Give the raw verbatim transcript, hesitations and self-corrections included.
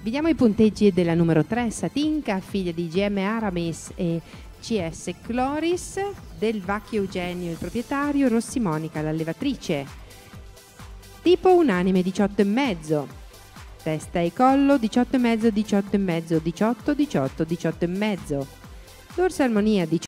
Vediamo i punteggi della numero tre, Satinka, figlia di G M Aramis e C S Cloris, del Vacchio Eugenio il proprietario, Rossi Monica l'allevatrice. Tipo unanime diciotto e mezzo, testa e collo diciotto e mezzo, diciotto e mezzo, diciotto, diciotto, diciotto e mezzo, dorso armonia diciotto